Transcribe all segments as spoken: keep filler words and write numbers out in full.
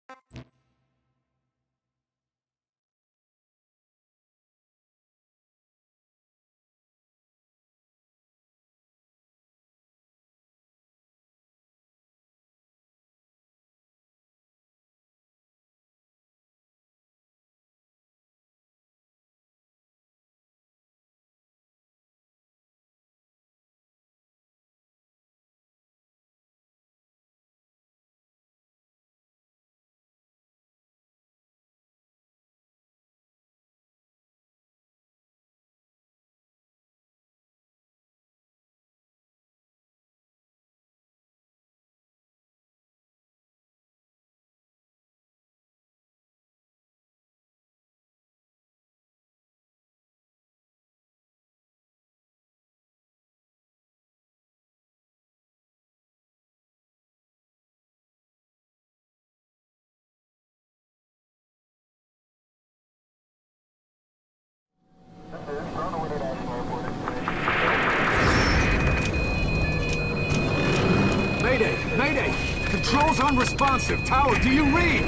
Mayday! Mayday! Control's unresponsive. Tower, do you read?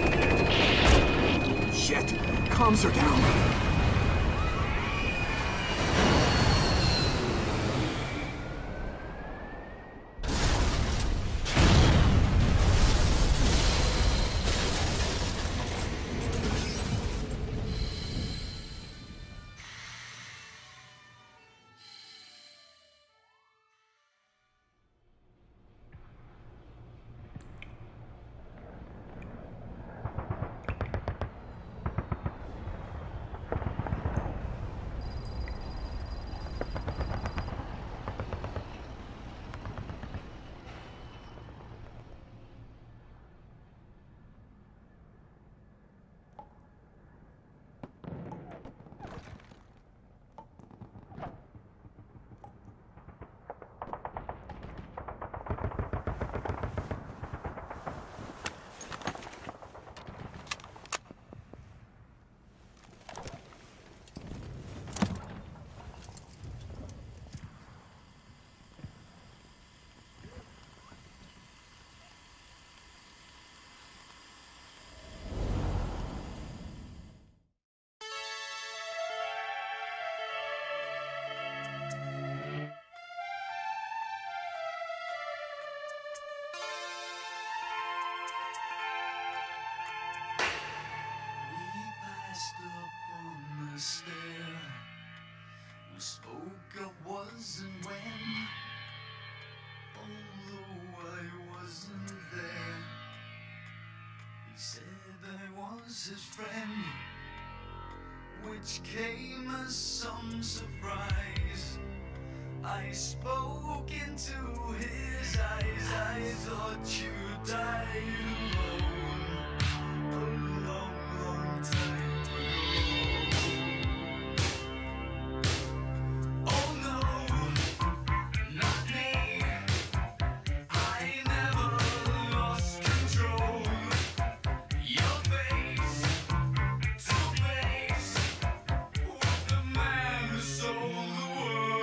Shit. Comms are down. We spoke of was and when, although I wasn't there. He said I was his friend, which came as some surprise. I spoke into his eyes. I thought you died alone a long, long time ago. Oh no, not me. I never lost control. Your face to face with the man who sold the world.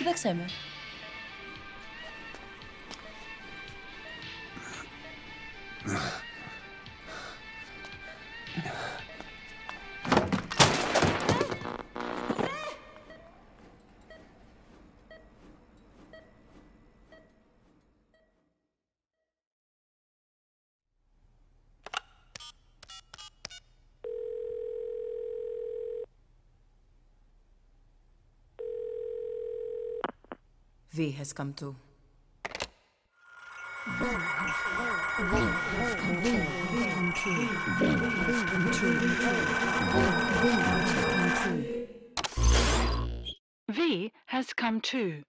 Κοίταξέ με. V has come to. V has come too.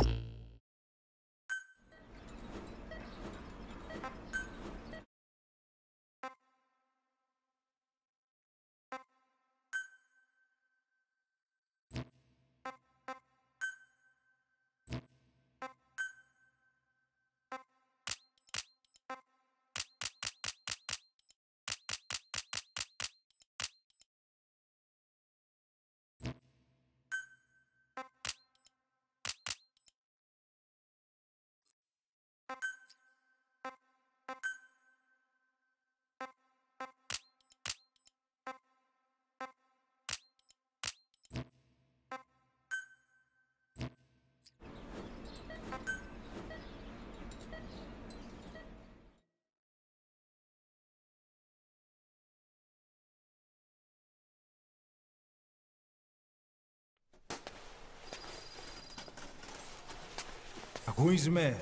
Ακούεις με?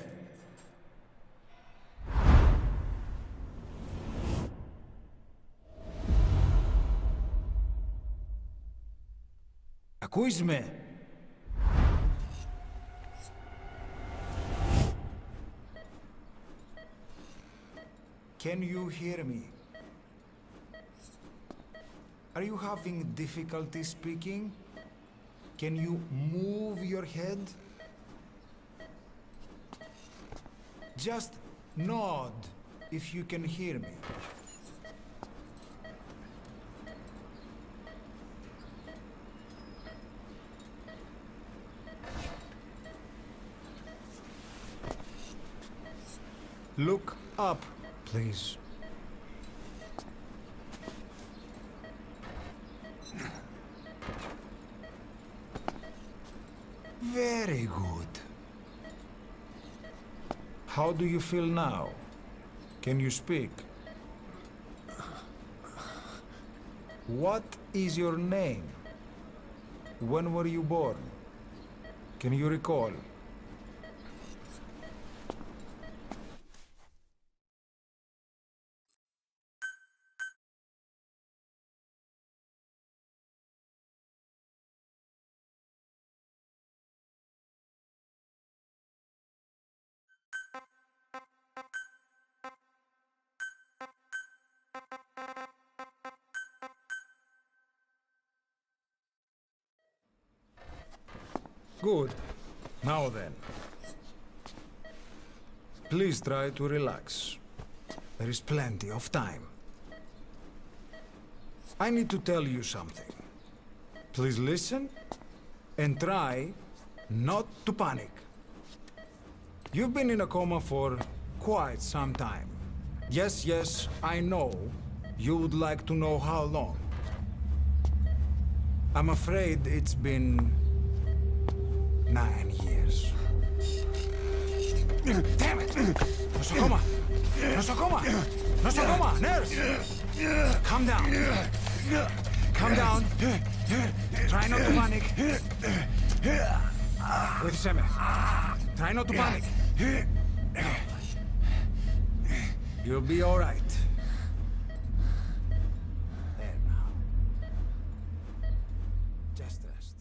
Ακούεις με? Can you hear me? Are you having difficulty speaking? Can you move your head? Just nod if you can hear me. Look up, please. Very good. How do you feel now? Can you speak? What is your name? When were you born? Can you recall? Good. Now then. Please try to relax. There is plenty of time. I need to tell you something. Please listen and try not to panic. You've been in a coma for quite some time. Yes, yes, I know. You would like to know how long. I'm afraid it's been nine years. Damn it! Nosocoma! Nosocoma! Nosocoma! Nurse! Calm down. Calm down. Try not to panic. With Seme. Try not to panic. You'll be all right. There now. Just rest.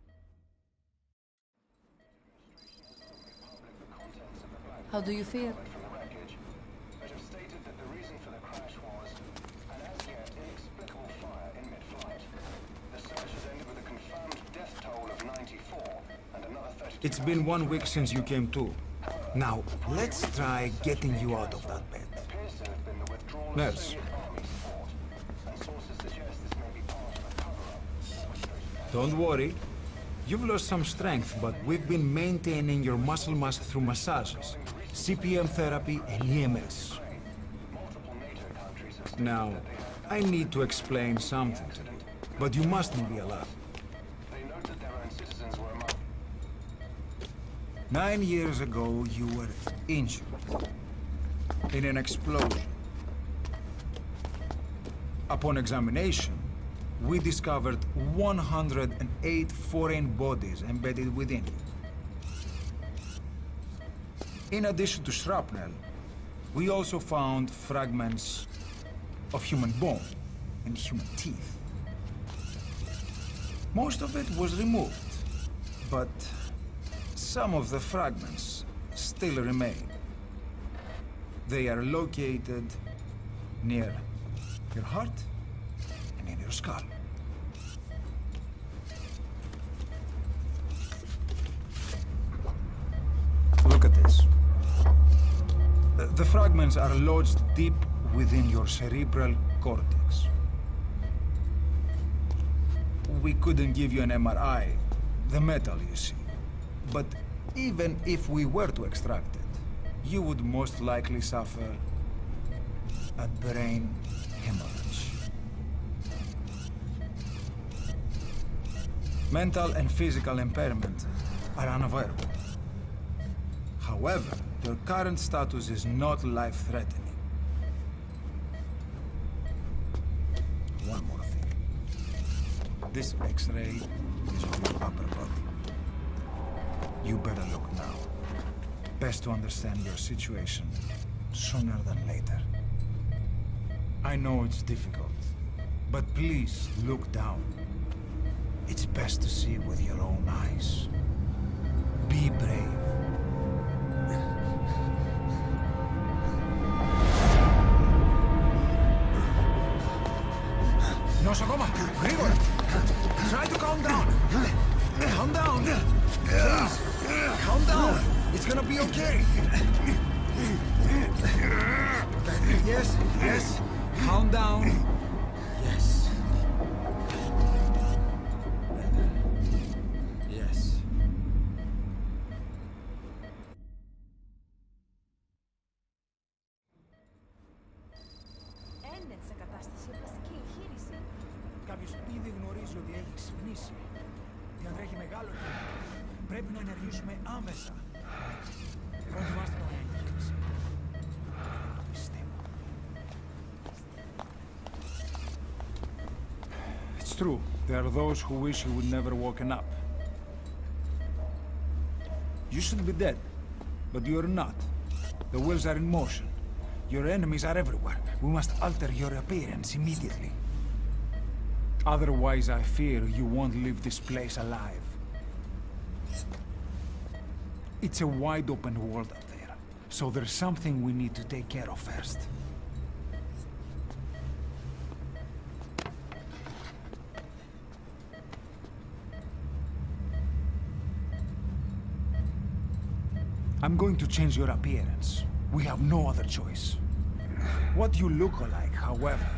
How do you feel? From the wreckage, but have stated that the reason for the crash was an as yet inexplicable fire in mid-flight. The search has ended with a confirmed death toll of ninety-four and another thirty. It's been one week since you came to. Now, let's try getting you out of that bed. Appears to have been the withdrawal of Nurse. Soviet army support, and sources suggest this may be part of a cover-up. Don't worry. You've lost some strength, but we've been maintaining your muscle mass through massages, C P M therapy, and E M S. Now, I need to explain something to you, but you mustn't be alarmed. They noted their own citizens were among... Nine years ago, you were injured in an explosion. Upon examination, we discovered one hundred eight foreign bodies embedded within you. In addition to shrapnel, we also found fragments of human bone and human teeth. Most of it was removed, but some of the fragments still remain. They are located near your heart and in your skull. Look at this. The- The fragments are lodged deep within your cerebral cortex. We couldn't give you an M R I, the metal, you see. But even if we were to extract it, you would most likely suffer a brain hemorrhage. Mental and physical impairment are unavoidable. However, your current status is not life-threatening. One more thing. This X-ray is of your upper body. You better look now. Best to understand your situation sooner than later. I know it's difficult, but please look down. It's best to see with your own eyes. Be brave. Nosokoma, γρήγορα! Try to calm down. Calm down. Please, calm down. It's gonna be okay. Yes, yes. Calm down. Yes. Yes. Έννετ σε κατάσταση πλαστική εγχείρηση. Κάποιος ήδη γνωρίζει ότι έχει ξυπνήσει. Διατρέχει μεγάλο κίνδυνο. Πρέπει να ενεργήσουμε άμεσα. Προετοιμάστε τον εγχείρηση. Πιστεύω. It's true. There are those who wish you would never woken up. You should be dead, but you're not. The wheels are in motion. Your enemies are everywhere. We must alter your appearance immediately. Otherwise, I fear you won't leave this place alive. It's a wide open world out there, so there's something we need to take care of first. I'm going to change your appearance. We have no other choice. What you look like, however,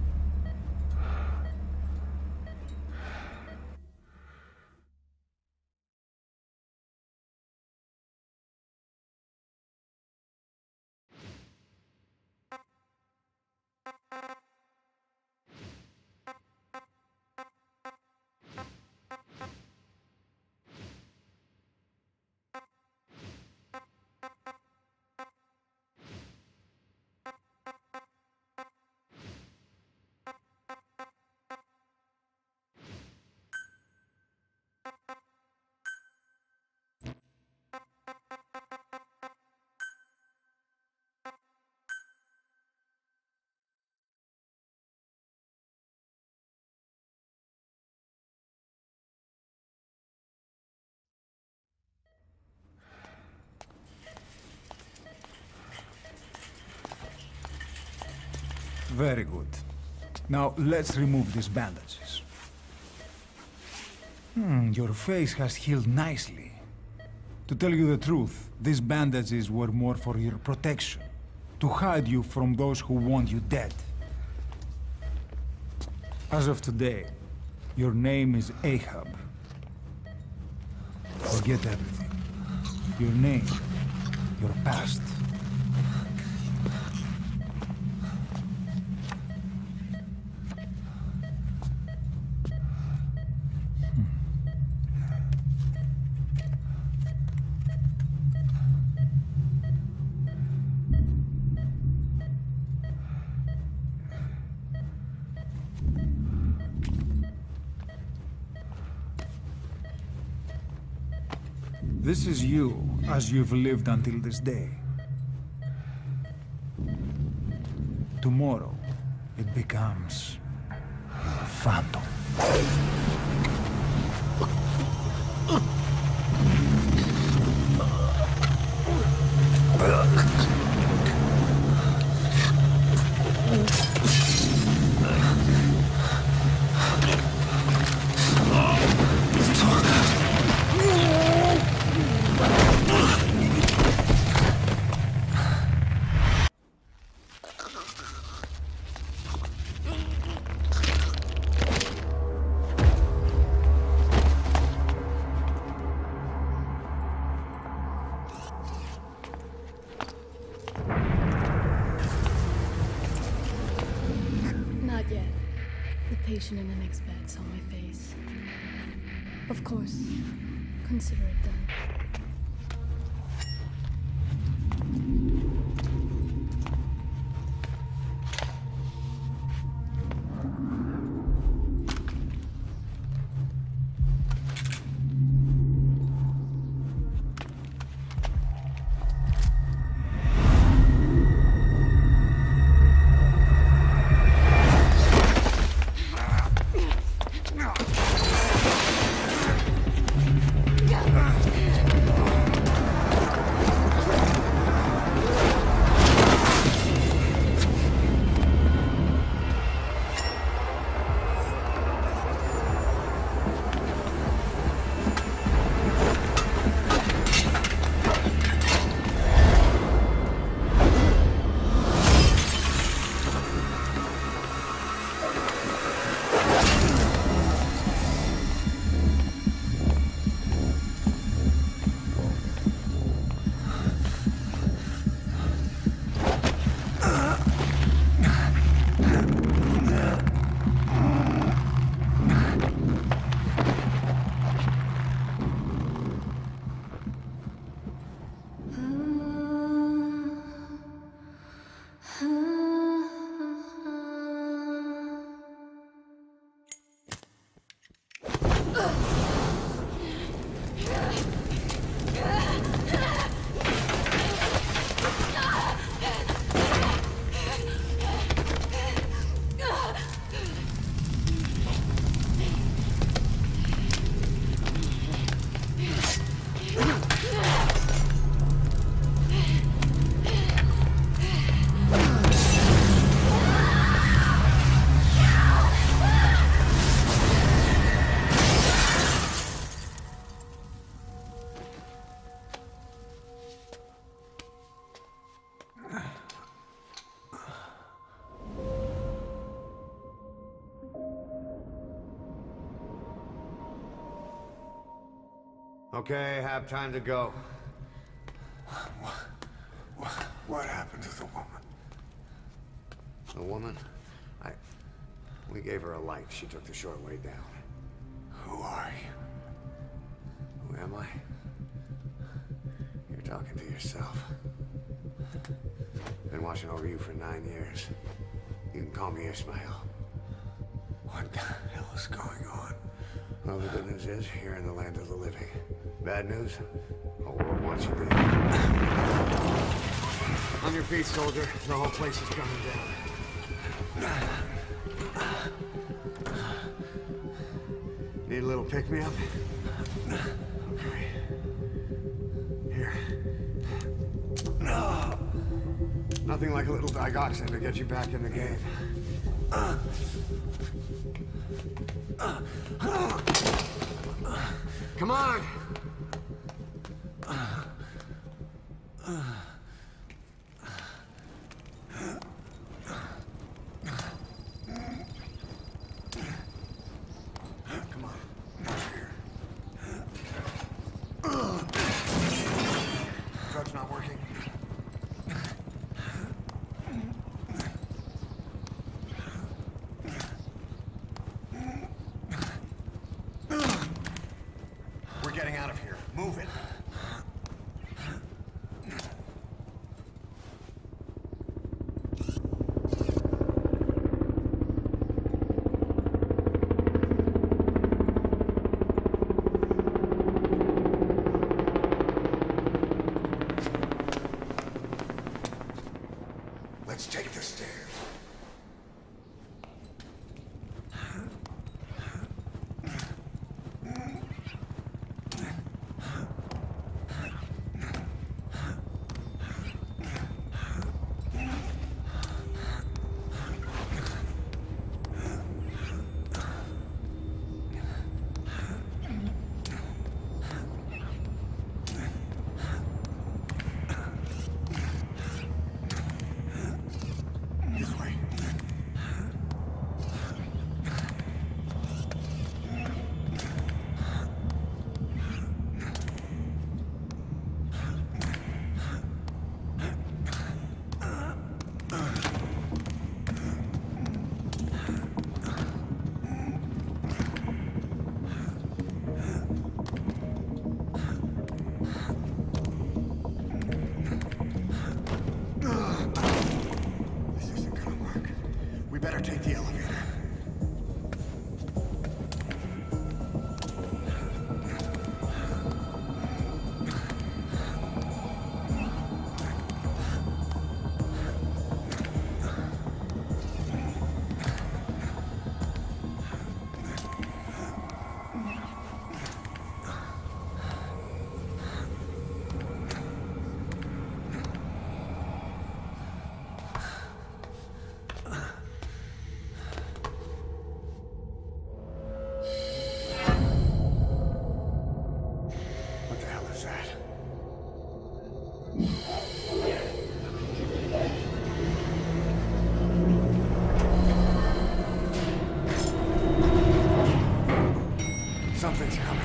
very good. Now, let's remove these bandages. Hmm, your face has healed nicely. To tell you the truth, these bandages were more for your protection, to hide you from those who want you dead. As of today, your name is Ahab. Forget everything. Your name, your past. This is you, as you've lived until this day. Tomorrow, it becomes a phantom. Not yet. The patient in the next bed saw my face. Of course. Consider it done. Okay, have time to go. What, what, what happened to the woman? The woman? I... We gave her a light. She took the short way down. Who are you? Who am I? You're talking to yourself. Been watching over you for nine years. You can call me Ishmael. What the hell is going on? Well, the good news is, you're in the land of the living. Bad news? The world wants you dead. On your feet, soldier. The whole place is coming down. Need a little pick-me-up? Okay. Here. Nothing like a little digoxin to get you back in the game. Come on! Come on. getting out of here. Move it. Let's take the stairs. Take the elevator. Something's coming.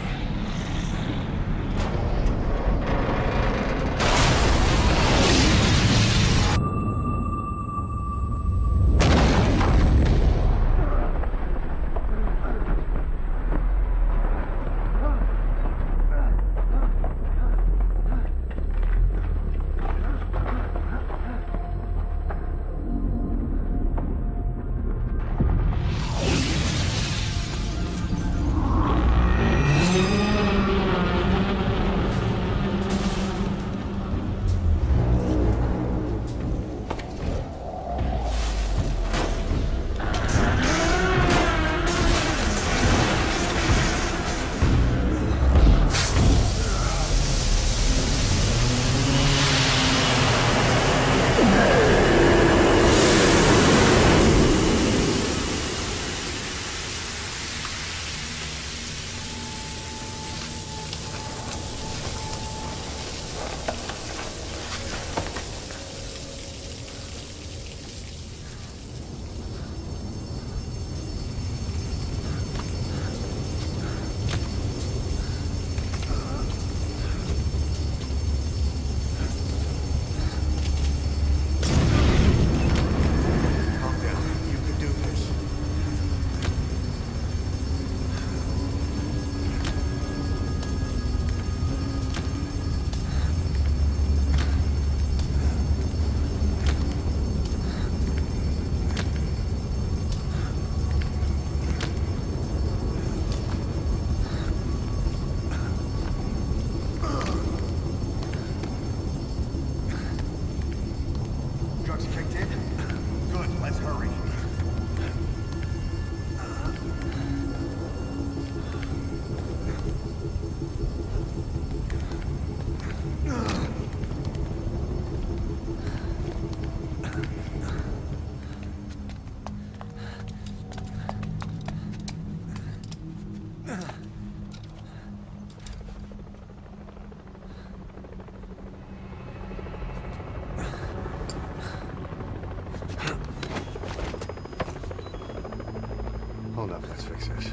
Hold up, let's fix this.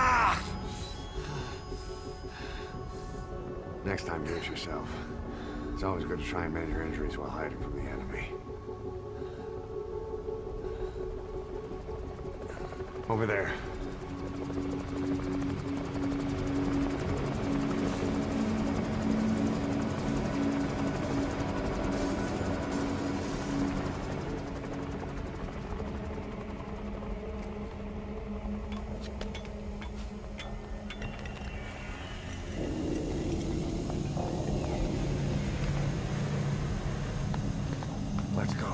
Next time, do it yourself. It's always good to try and mend your injuries while hiding from the enemy. Over there. Let's go.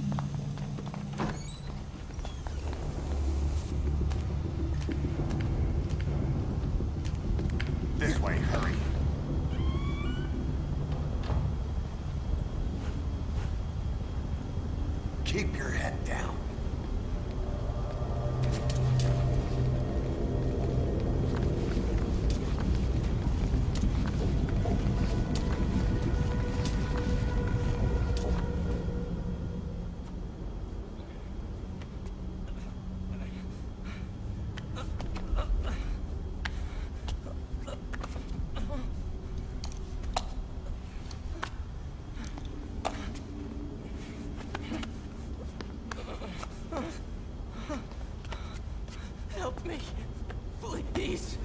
This way, hurry. Keep your head down. Help me, please.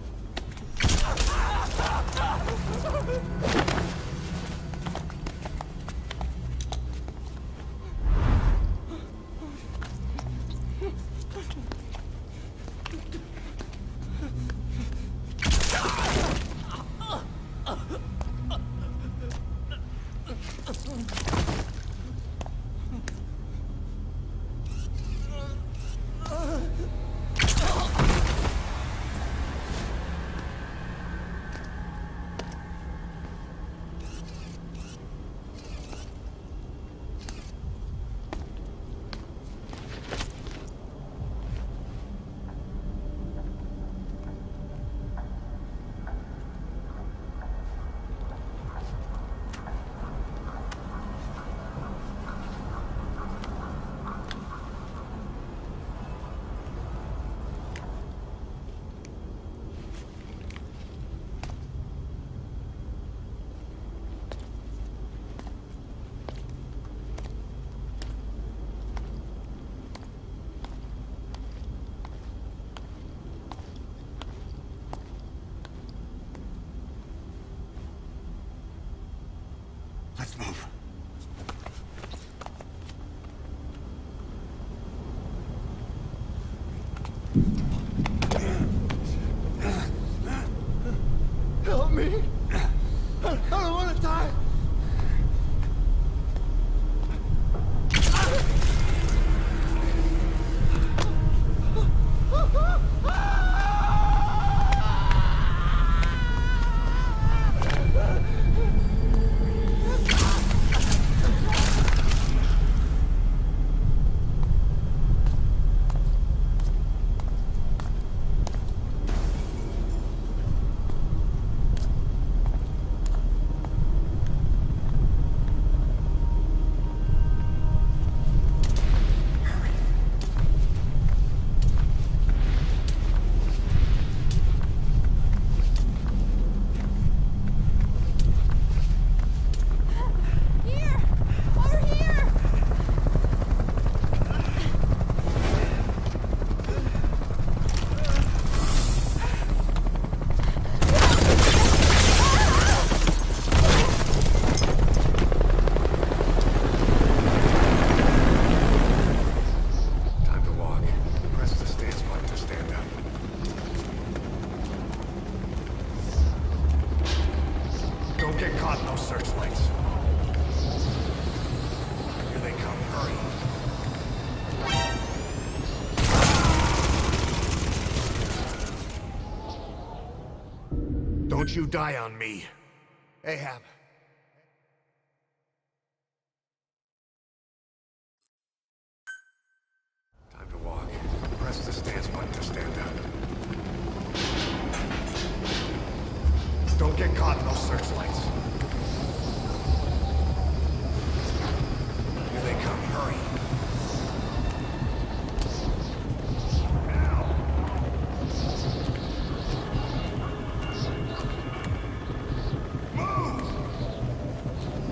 Let's move. Help me. I don't want to die. Don't get caught in those searchlights. Here they come. Hurry. Don't you die on me, Ahab. Time to walk. Press the stance button to stand up. Don't get caught in those searchlights. Here they come. Hurry. Move!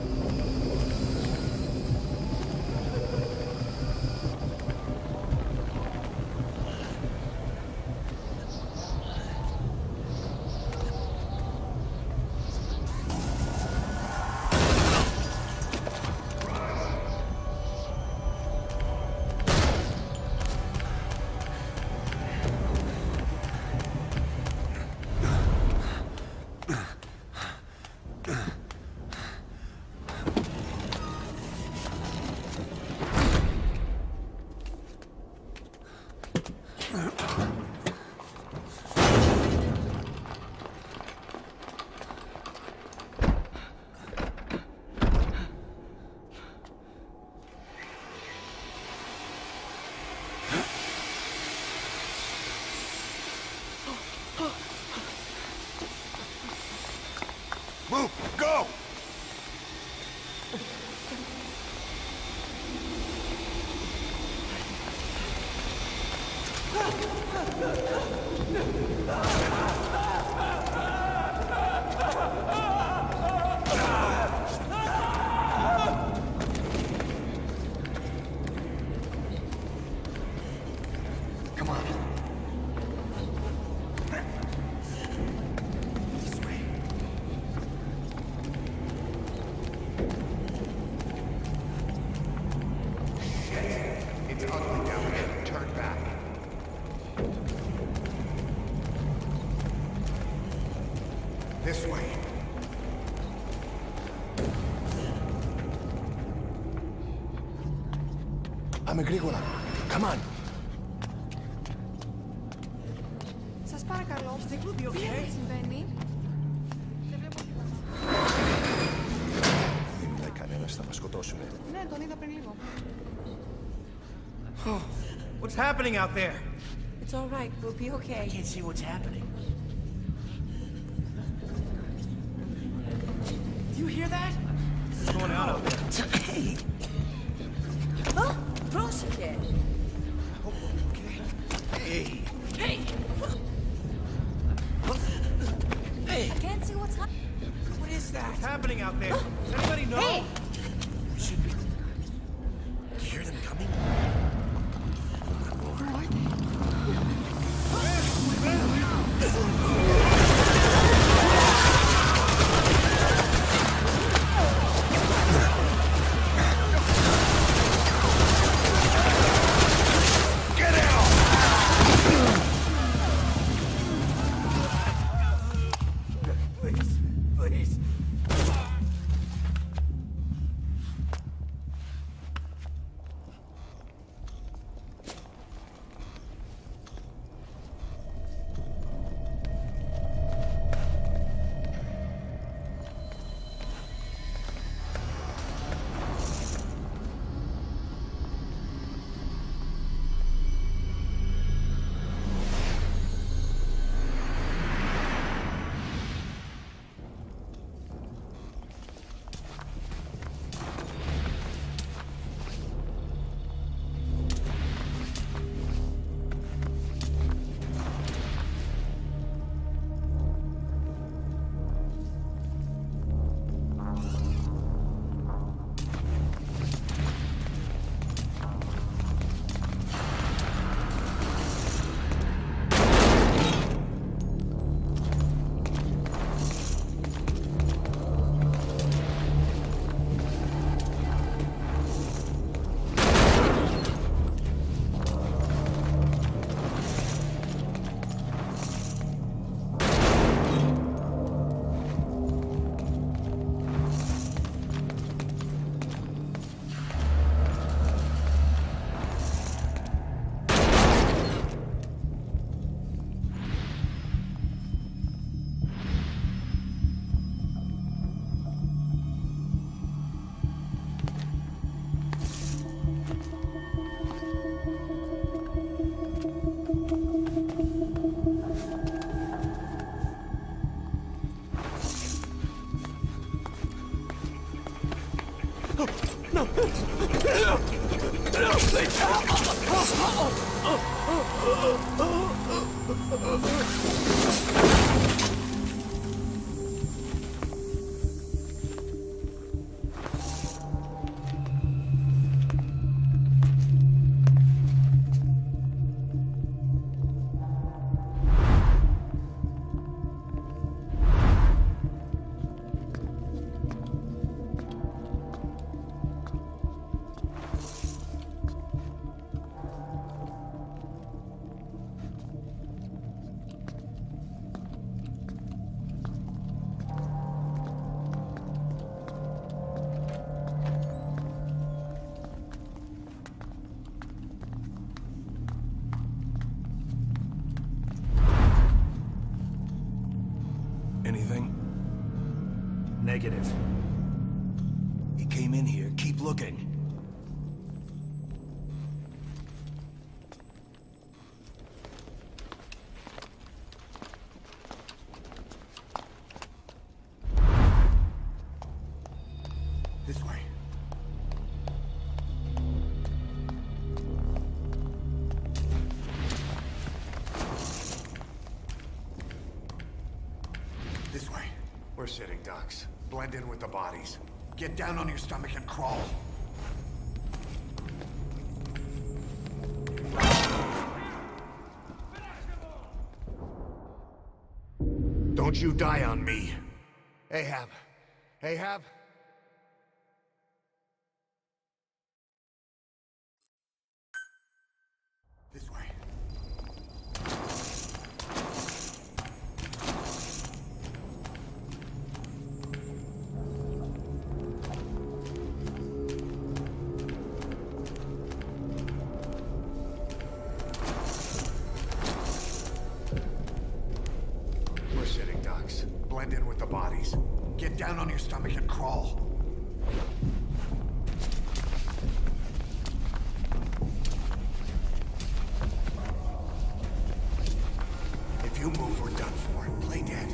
Move! Go! Come on. Shit. It's ugly down there. Turn back. This way. Πάμε γρήγορα. Come on. Σας παρακαλώ. Τι συμβαίνει? Δεν βλέπω τίποτα. Δεν μιλάει κανένας, θα μας σκοτώσουνε. Ναι, τον είδα πριν λίγο. What's happening out there? It's all right. We'll be okay. I can't see what's happening. Do you hear that? What's going on out there? Hey! Oh, πρόσεχε. Hey! Hey! Hey! I can't see what's happening. What is that? What's happening out there? Does anybody know? Hey! We should be... You hear them coming? Where are they? Please, please. Anything? Negative. He came in here. Keep looking. We're sitting ducks. Blend in with the bodies. Get down on your stomach and crawl. Don't you die on me. Ahab. Ahab? This way. We're sitting ducks. Blend in with the bodies. Get down on your stomach and crawl. If you move, we're done for. Play dead.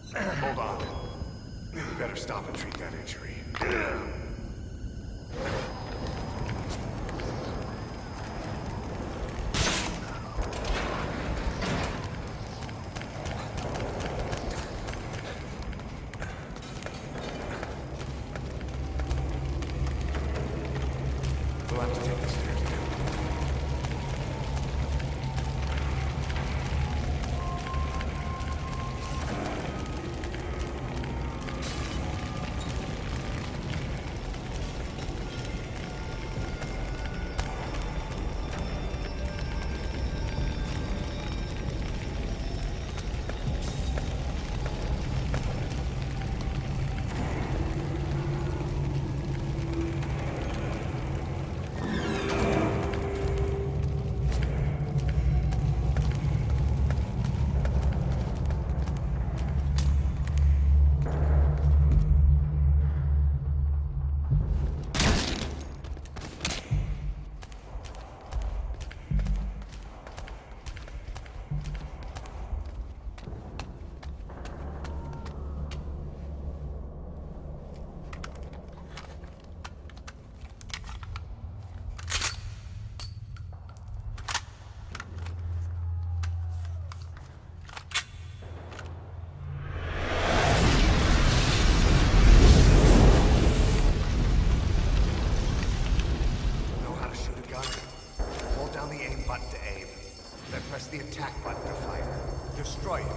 Hold on. We better stop and treat that injury. We'll have to take the stairs down. The attack button to fire. Destroy it.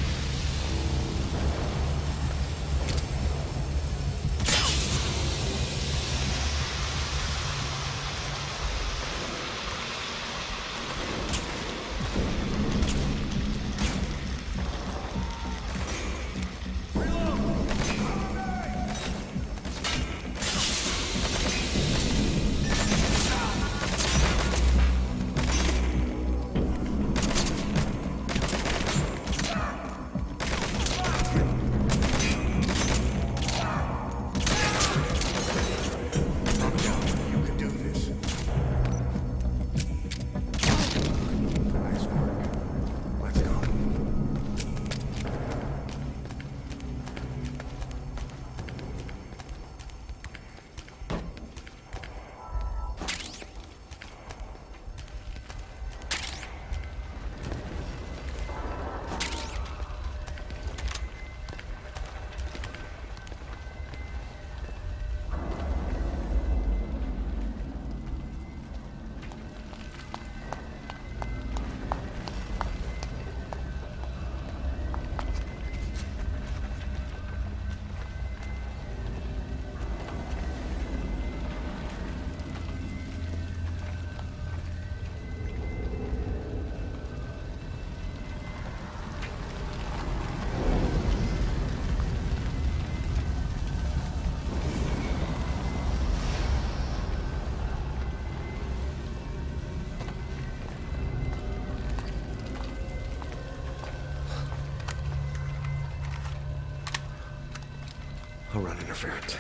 I'll run interference.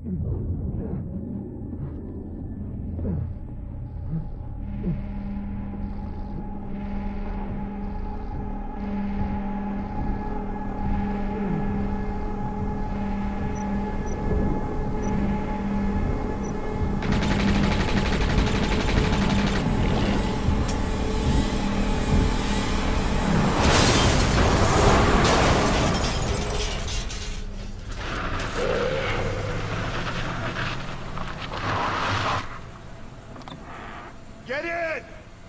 Get in!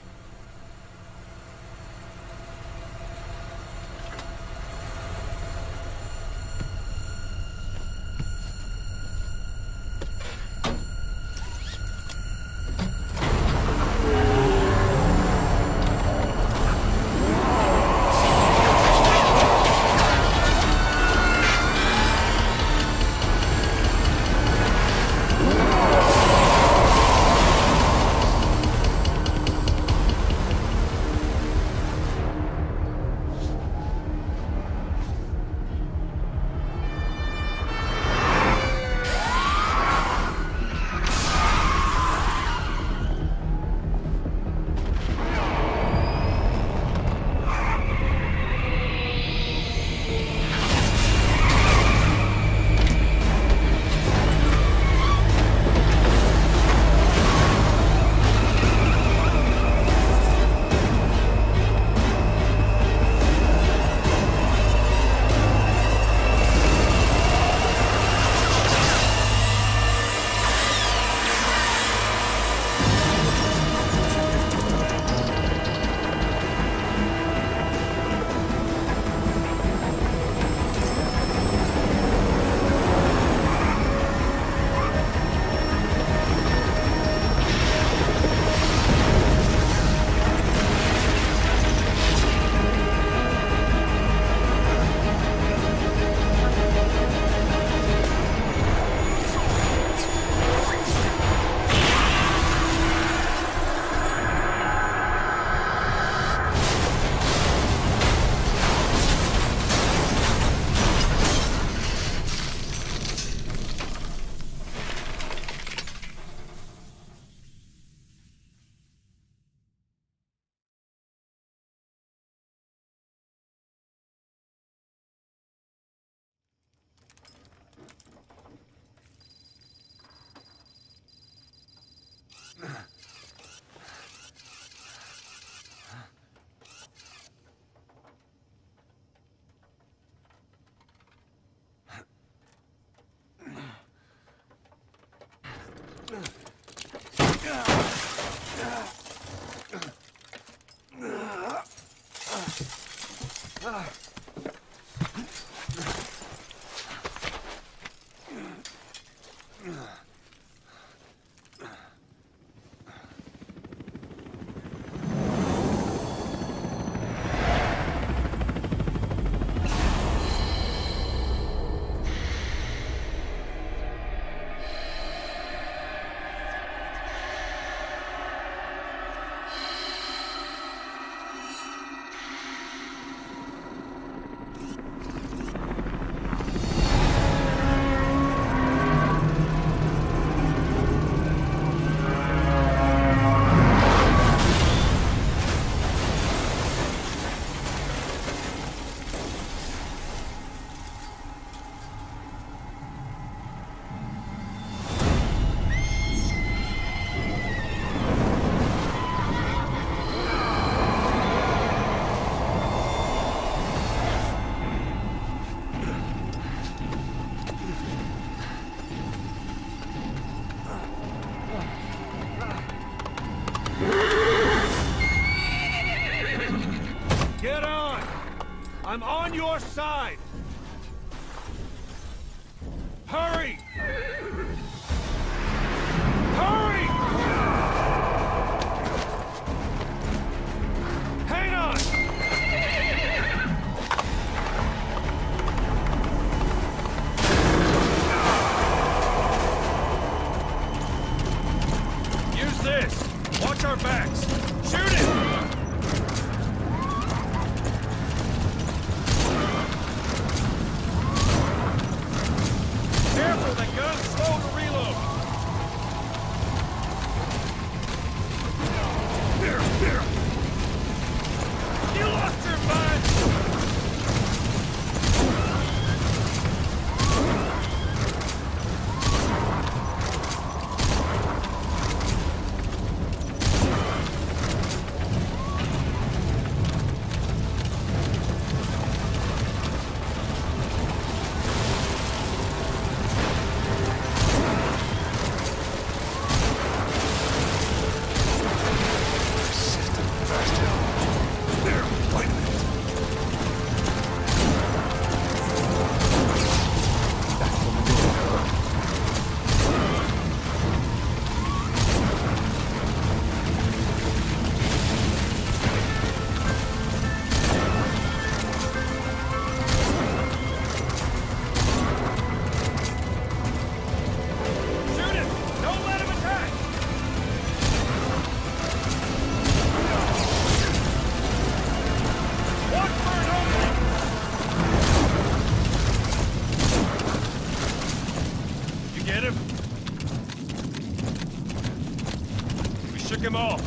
I'm on your side! Hurry! Hurry! Hang on! Use this! Watch our backs! Shoot it! Careful, the gun's slow to shook him off.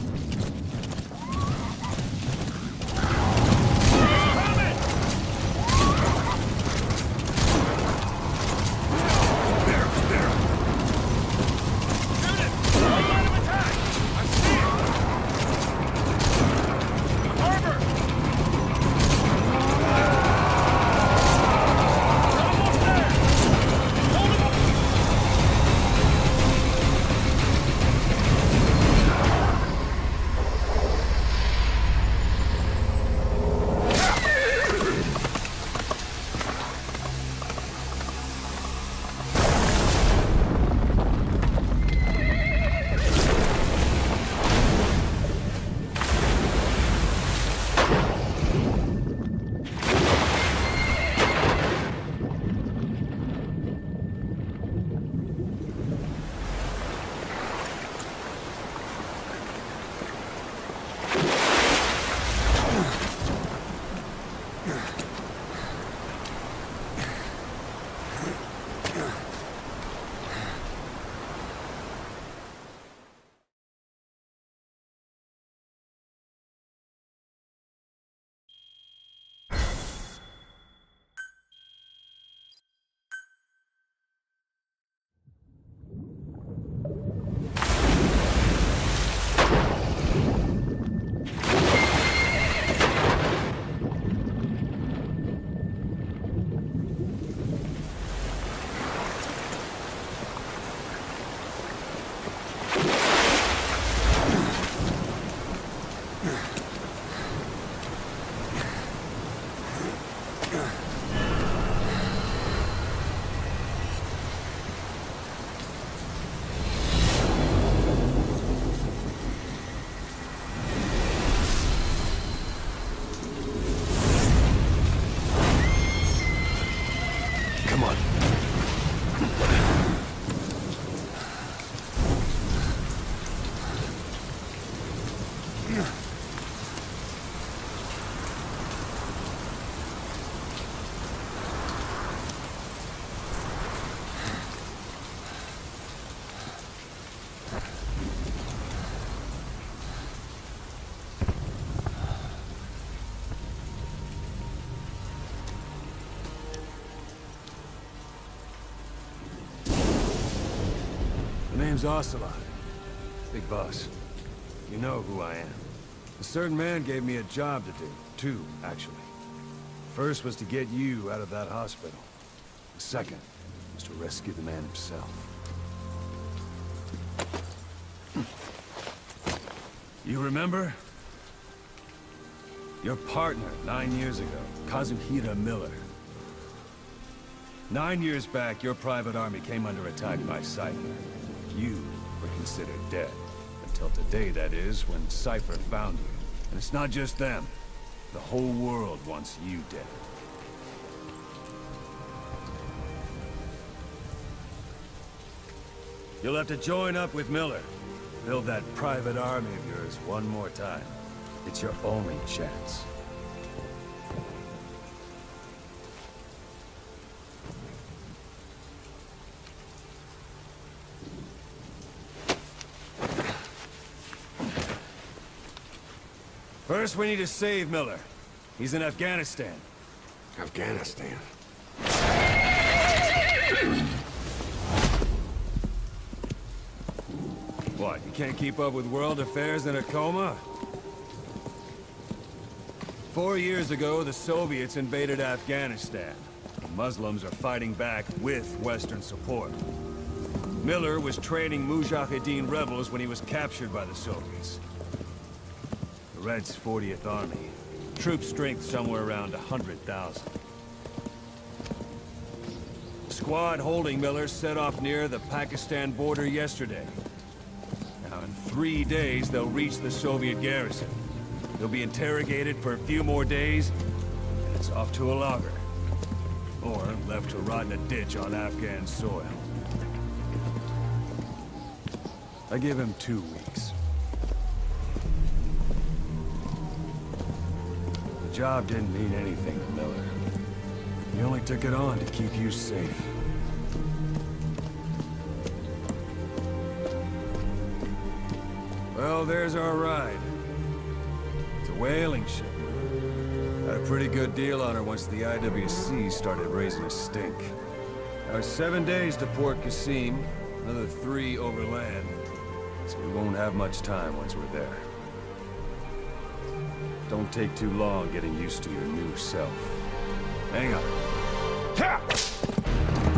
name's Ocelot. Big boss. You know who I am. A certain man gave me a job to do. Two, actually. First was to get you out of that hospital. The second was to rescue the man himself. You remember? Your partner, nine years ago, Kazuhira Miller. Nine years back, your private army came under attack by Cypher. You were considered dead. Until today, that is, when Cypher found you. And it's not just them. The whole world wants you dead. You'll have to join up with Miller. Build that private army of yours one more time. It's your only chance. First, we need to save Miller. He's in Afghanistan. Afghanistan? What, you can't keep up with world affairs in a coma? Four years ago, the Soviets invaded Afghanistan. The Muslims are fighting back with Western support. Miller was training Mujahideen rebels when he was captured by the Soviets. The Reds' fortieth Army. Troop strength somewhere around one hundred thousand. The squad holding Miller set off near the Pakistan border yesterday. Now, in three days, they'll reach the Soviet garrison. They'll be interrogated for a few more days, and it's off to a lager. Or left to rot in a ditch on Afghan soil. I give him two weeks. The job didn't mean anything to Miller. He only took it on to keep you safe. Well, there's our ride. It's a whaling ship. Had a pretty good deal on her once the I W C started raising a stink. Now it's seven days to Port Qasim, another three overland. So we won't have much time once we're there. Don't take too long getting used to your new self. Hang on. Ha!